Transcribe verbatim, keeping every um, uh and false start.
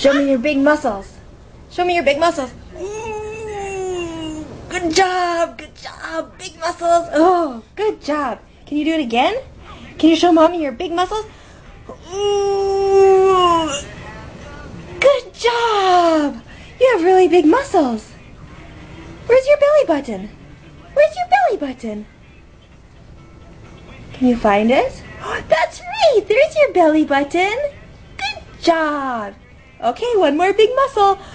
Show me your big muscles. Show me your big muscles. Ooh, good job, good job. Big muscles. Oh, good job. Can you do it again? Can you show Mommy your big muscles? Ooh, good job. You have really big muscles. Where's your belly button? Where's your belly button? Can you find it? That's right. There's your belly button. Good job. Okay, one more big muscle.